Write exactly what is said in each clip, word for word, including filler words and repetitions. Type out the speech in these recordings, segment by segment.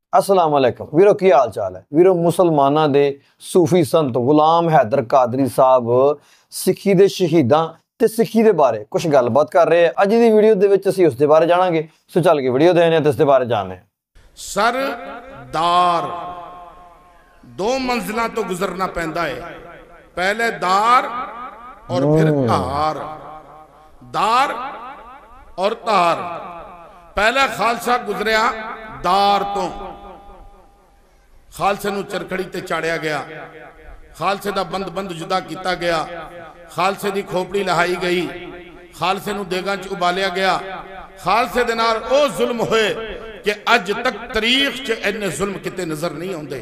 अस्सलाम वालेकुम वीरो की हाल चाल है वीरो। मुसलमाना दे सूफी संत गुलाम हैदर कादरी साहब सिक्खी दे शहीदां ते सिक्खी दे बारे कुछ गलबात कर रहे हैं। अज दी वीडियो दे विच असीं उस दे बारे जाणांगे। सो चल के वीडियो देखने ते उस दे बारे जानने। सरदार दो मंजिलां तो गुजरना पैंदा है, पहले दार और फिर धार। दार और धार। पहले खालसा गुजरिया दार तो, खालसे नूं चरखड़ी ते चाड़िया गया, खालसे दा बंद बंद जुदा किया गया, खालसे दी खोपड़ी लहाई गई, खालसे नूं देगां च उबालिया गया। खालसे दे नाल ओ जुल्म होए कि अज तक तारीख च इन्ने जुल्म किते नजर नहीं आउंदे।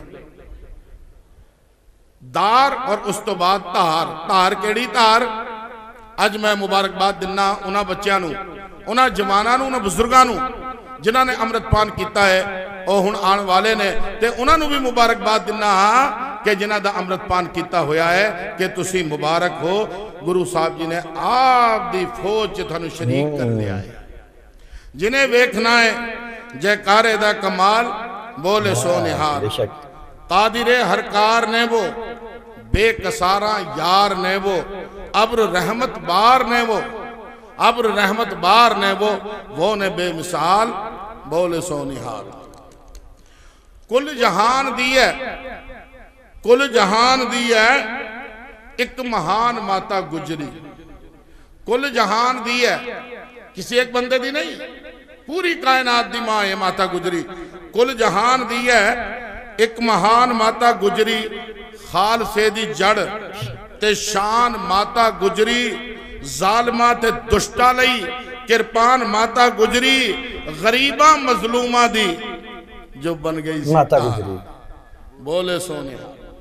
दार और उस तो बाद धार। धार केड़ी धार? अज मैं मुबारकबाद दिना उन्हां बच्चों नूं, उन्हां जवानां नूं, उन्हां बुजुर्गां नूं जिन्हां ने अमृतपान किया है, वह हुण आने वाले ने, ते उन्हां नूं भी मुबारकबाद दिना कि जिन्हां दा अमृतपान किया होया है कि तुसीं मुबारक हो। गुरु साहब जी ने आप दी फौज च तुहानूं शरीक कर लिया है। जिन्हें वेखना है जयकारे दा कमाल, बोले सो निहाल। कादिरे हर कार ने वो, बेकसारा यार ने वो, अब्र रहमत बार ने वो, अब्र रहमत बार ने वो, वो ने बेमिसाल, बोले सो निहाल। कुल जहान दी है, कुल जहान दी है एक महान माता गुजरी। कुल जहान दी है, किसी एक बंदे दी नहीं, पूरी कायनात दी मां है माता गुजरी। कुल जहान दी है एक महान माता गुजरी। खालसे दी जड़ ते शान माता गुजरी, जालमा ते दुष्टा लई किरपान माता गुजरी, गरीबा मजलूमा दी जो बन गई माता गुजरी। बोले सोने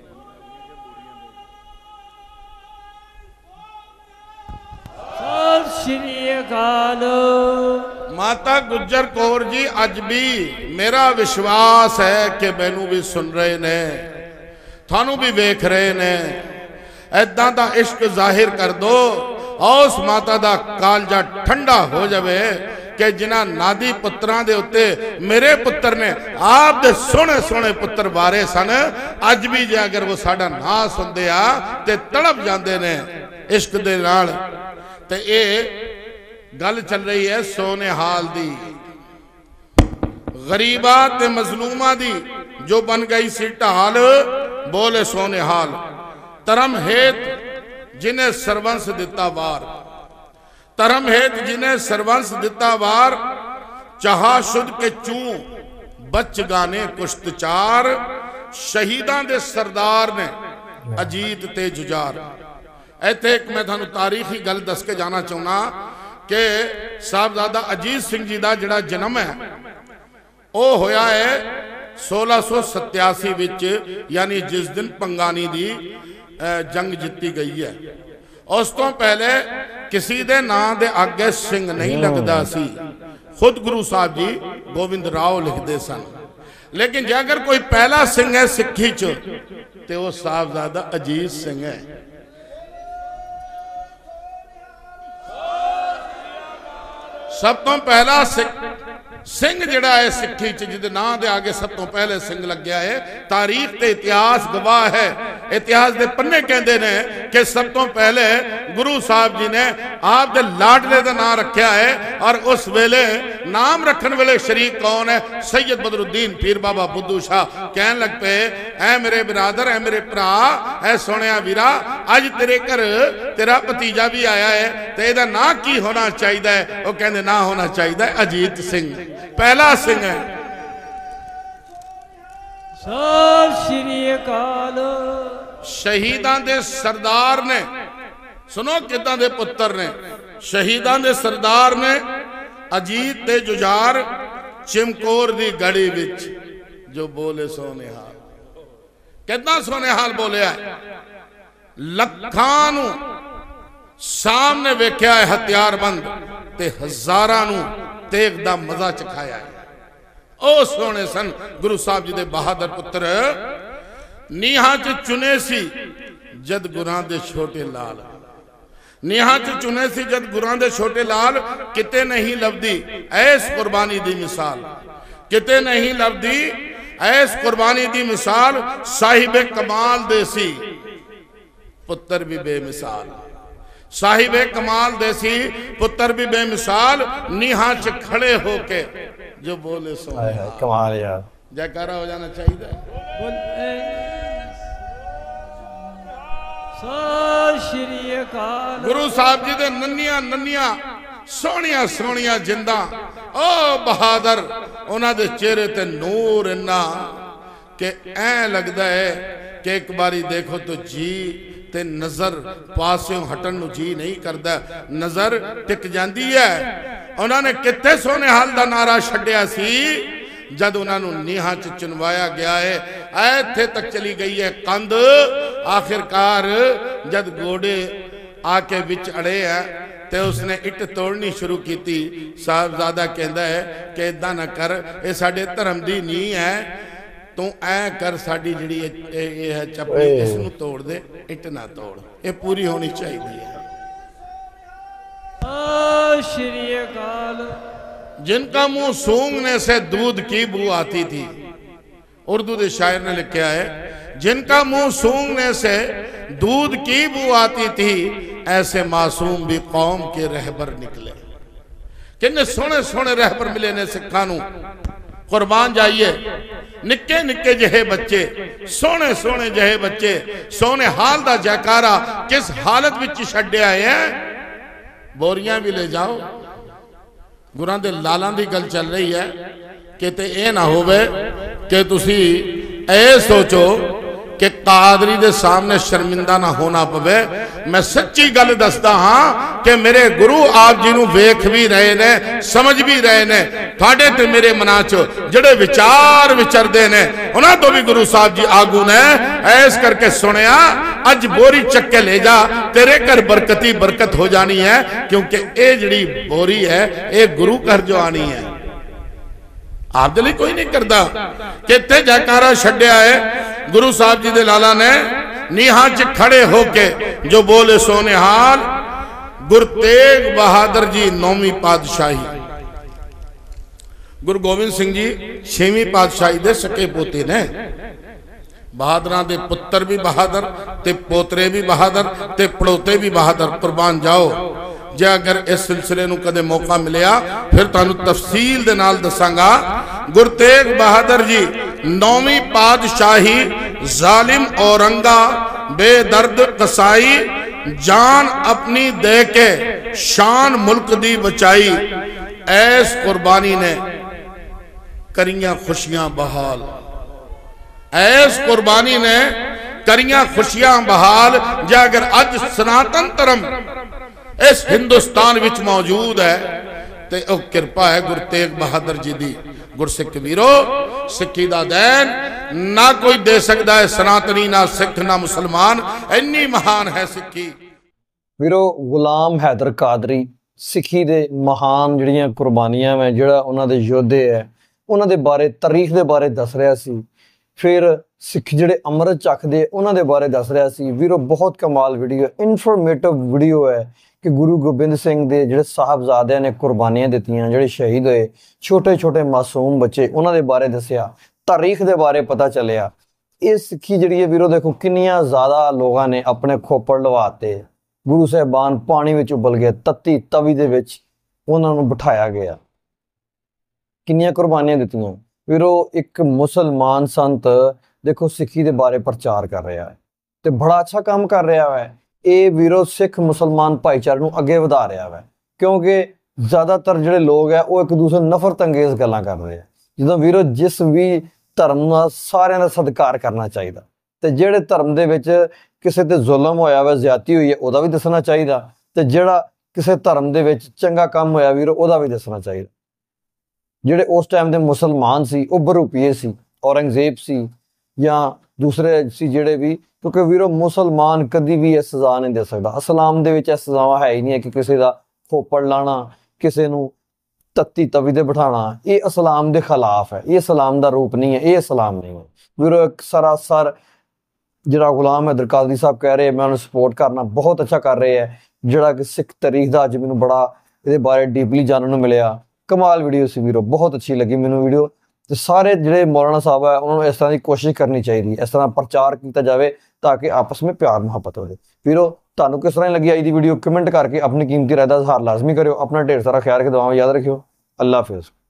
माता गुजर कौर जी अज भी मेरा विश्वास है कि मैनू भी सुन रहे ने, थानू भी वेख रहे ने। ऐदां दा इश्क जाहिर कर दो और उस माता दा कालजा ठंडा हो जावे कि जिन्हां नादी पुत्रां दे उत्ते मेरे पुत्र ने आप दे सोहने सोहने पुत्र वारे सन, अज भी जे अगर वो साडा नां सुनदे आ ते तड़प जांदे ने इश्क दे नाल। ते ये गल चल रही है सोने हाल दी, गरीबा ते मजलूमा दी जो बन गई सी ढाल, बोले सोने हाल। धर्म हेत जिन्हें सरवंश दिता वार, धर्म हेत जिन्हें सरवंश दिता वार, चाहा शुद्ध के चू बच गाने कुश्त चार, शहीदां दे सरदार ने अजीत ते जुजार। इत्थे एक मैं थानू तारीखी गल दस के जाना चाहना कि साहबजादा अजीत सिंह जी का जिहड़ा जन्म है वह होया है सोलह सौ सत्यासी विच, यानी जिस दिन पंगानी दी जंग जीती गई है। उस तो पहले किसी दे नां दे आगे सिंह नहीं लगता सी, खुद गुरु साहब जी गोविंद राव लिखते सन। लेकिन जे अगर कोई पहला सिंह है सिक्खी च ते वो साहबजादा अजीत सिंह है। सब तो पहला सिंह जिहड़ा है सिक्खी च जिहदे नां दे आगे सब तो पहले सिंह लग्या है, तारीख ते इतिहास गवाह है। इतिहास दे पन्ने कहते ने कि सब तो पहले गुरु साहब जी ने आप दे लाडले दा नाम रखा है, और उस वेले नाम रखन वेले शरीक कौन है? सैयद बदरुद्दीन पीर बाबा बुद्धू शाह। कहन लग पे, ऐ मेरे बिरादर, ऐ मेरे भरा, ऐ सोनिया वीरा, अज तेरे घर तेरा भतीजा भी आया है, तो इहदा नां की होना चाहिए? वो कहते ना होना चाहिए अजीत सिंह, पहला सिंह है। शहीदां दे सरदार ने, सुनो किदां दे पुत्र ने, शहीदां दे सरदार ने अजीत ते जुजार, चिमकोर दी गड़ी विच जो बोले सोने हाल। कितना सोने हाल बोलिया? लखां नूं सामने वेख्या है हथियारबंद, ते हजारां नूं तेग दा मजा चखाया है। ओ सोने सन गुरु साहब जी दे बहादुर पुत्र। नीहां च चुने सी जद गुरां दे छोटे लाल, नीहां च चुने सी जद गुरां दे छोटे लाल, किते नहीं लभदी ऐस कुर्बानी दी मिसाल, किते नहीं लभदी ऐस कुर्बानी दी मिसाल साहिबे कमाल दे सी, पुत्र भी बेमिसाल। साहिबे कमाल दे सी, पुत्र भी बेमिसाल, नीहा च खड़े होके जो बोले सो कमाल यार, जयकारा हो जाना चाहिए। गुरु साहब जी दे नन्निया नन्निया सोहनिया सोहनिया जिंदा, ओ बहादुर, उन्हां दे चेहरे ते नूर इन्ना कि ऐ लगदा है कि एक बारी देखो तो जी ते नजर पासों हटन नूं जी नहीं करदा, नजर टिक जांदी है। उन्होंने कित्थे सोने हाल दा नारा छड्डिया सी जद उन्होंने नीहां च चुनवाया गया है, इत्थे तक चली गई है कंध। आखिरकार जद गोडे आके विच अड़े है ते उसने इट तोड़नी शुरू की। साहबजादा कहता है कि इदा ना कर, ये साडे धर्म दी नींह है, तू ऐ कर साडी जिहड़ी ये है चपली इसनूं तोड़ दे, इट ना तोड़, ये पूरी होनी चाहिए है। श्री अकाल। जिनका मुंह सूंघने से दूध की बू आती थी, उर्दू के शायर ने लिखा है, जिनका मुंह सूंघने से दूध की बू आती थी, ऐसे मासूम भी कौम के रहबर निकले। किन्ने सोने सोने रहबर मिले ने सिखा नूं, कुर्बान जाइए। निक्के निक्के जहे बच्चे, सोने सोने जहे बच्चे, सोने हाल दा जयकारा किस हालत विच छड्डिया है। बोरियां भी ले जाओ, गुरां दे लालां दी गल चल रही है, किते ए ना होवे कि तुसी ए सोचो कि कादरी दे सामने शर्मिंदा ना होना पवे। मैं सच्ची गल दसदा हाँ कि मेरे गुरु आप जी नूं वेख भी रहे ने, समझ भी रहे ने। तुहाडे ते मेरे मनां च जिहड़े विचार विचरदे ने, उन्हां तो भी गुरु साहब जी आगू ने। ऐस करके सुनिया, अज बोरी चक के ले जा, तेरे घर बरकती बरकत हो जानी है, क्योंकि ये जिहड़ी बोरी है ये गुरु घर जो आनी है। आप दे लई कोई नहीं करता। कित्थे जयकारा छड्डिया है गुरु साहब जी दे लाला ने, नीहां च खड़े होके जो बोले सोने हाल। गुरु तेग बहादुर जी नौवीं पातशाही, गुरु गोबिंद सिंह जी छेवीं पातशाही दे सके पोते ने। बहादुरां दे पुत्र भी बहादुर, ते पोतरे भी बहादुर, ते पड़ोते भी बहादुर। कुर्बान जाओ। जे अगर इस सिलसिले नूं कदे मौका मिलिया फिर तुहानूं तफसील दे नाल दसांगा। गुरु तेग बहादुर जी नौवीं पातशाही, जालिम औरंगा बेदर्द कसाई, जान अपनी दे के शान मुल्क दी बचाई। ऐस कुर्बानी ने करियां खुशियां बहाल, ऐस कुर्बानी ने करियां खुशियां बहाल। जे अगर अज सनातन धर्म इस हिंदुस्तान विच मौजूद है तो वह किरपा है गुरु तेग बहादुर जी दी। गुरसिख वीरो, सिक्खी दा दैन ना कोई दे सकता है, सनातनी ना सिख ना मुसलमान, इन्नी महान है सिक्खी। वीरो गुलाम हैदर कादरी सिक्खी दे महान जिहड़ियां कुर्बानियां मैं जिहड़ा उन्हां दे योद्धे है उन्हां दे बारे तारीख दे बारे दस रहा सी। फिर सिख जिहड़े अमृत चखदे उन्हां दे बारे दस रहा सी। वीरो बहुत कमाल वीडियो, इनफॉर्मेटिव वीडियो है कि गुरु गोबिंद सिंह दे जिहड़े साहबजादियां ने कुर्बानियां दित्तियां, जिहड़े शहीद होए, छोटे छोटे मासूम बच्चे, उन्हां दे बारे दस्सिया, तारीख दे बारे पता चलिया। ये सिक्खी जिहड़ी है वीरो देखो किन्नियां ज़्यादा लोगों ने अपने खोपड़ लवाते। गुरु साहिबान पानी विच उबल गए, तत्ती तवी दे विच उन्हां नूं बिठाया गया। किन्नियां कुर्बानियां दित्तियां। वीरो एक मुसलमान संत देखो सिक्खी दे बारे प्रचार कर रहा है ते बड़ा अच्छा काम कर रहा है। ये वीरो सिख मुसलमान भाईचारे नूं अगे वधा रहा है, क्योंकि ज़्यादातर जिहड़े लोग है वो एक दूसरे नफरत अंगेज गल्लां कर रहे हैं। जिद्दां वीरो जिस भी धर्म दा सारियां दा सत्कार करना चाहिए, ते जिहड़े धर्म दे विच किसी ते जुल्म होया वा, ज्यादती हुई है, उहदा भी दसना चाहिए, ते जिहड़ा किसी धर्म दे विच चंगा काम होया वीरो उहदा भी दसना चाहिए। जिहड़े उस टाइम दे मुसलमान सी वो बरूपीए सी, औरंगजेब सी या दूसरे सी जिहड़े भी, क्योंकि वीरो मुसलमान कदी भी यह सजा नहीं दे सकता। इस्लाम दे विच सजावा है ही नहीं है कि किसी का खोपड़ लाना, किसी नूं तत्ती तवी ते बिठाना, ये इस्लाम दे खिलाफ है, ये इस्लाम दा रूप नहीं है, ये इस्लाम नहीं है। वीरो एक सरासर जिहड़ा गुलाम हैदर कादरी साहब कह रहे हैं, मैं उन्हें सपोर्ट करना, बहुत अच्छा कर रहे हैं। जिहड़ा कि सिख तारीख दा अज मैनूं बड़ा इहदे बारे डीपली जानने नूं मिलिया। कमाल वीडियो सी वीरो, बहुत अच्छी लगी मैनूं वीडियो। ਤੇ ਸਾਰੇ ਜਿਹੜੇ ਮੌਲਾਨਾ ਸਾਹਿਬ ਹੈ ਉਹਨਾਂ ਨੂੰ ਇਸ ਤਰ੍ਹਾਂ ਦੀ ਕੋਸ਼ਿਸ਼ ਕਰਨੀ ਚਾਹੀਦੀ ਹੈ, ਇਸ ਤਰ੍ਹਾਂ ਪ੍ਰਚਾਰ ਕੀਤਾ ਜਾਵੇ ਤਾਂ ਕਿ ਆਪਸ ਵਿੱਚ ਪਿਆਰ ਮੁਹੱਬਤ ਹੋਵੇ। ਵੀਰੋ ਤੁਹਾਨੂੰ ਕਿਸ ਤਰ੍ਹਾਂ ਲੱਗੀ ਅੱਜ ਦੀ ਵੀਡੀਓ, ਕਮੈਂਟ ਕਰਕੇ ਆਪਣੀ ਕੀਮਤੀ ਰਾਏ ਦਾ ਇਜ਼ਹਾਰ ਲਾਜ਼ਮੀ ਕਰਿਓ। ਆਪਣਾ ਢੇਰ ਸਾਰਾ ਖਿਆਲ ਰੱਖਿਓ, ਦੁਆਵਾਂ ਯਾਦ ਰੱਖਿਓ। ਅੱਲਾ ਹਾਫਿਜ਼।